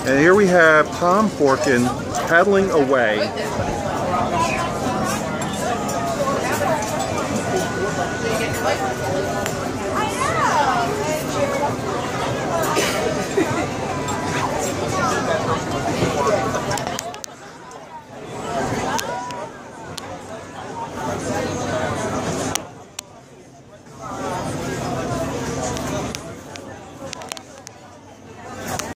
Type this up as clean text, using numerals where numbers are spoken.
And here we have Tom Porkin paddling away.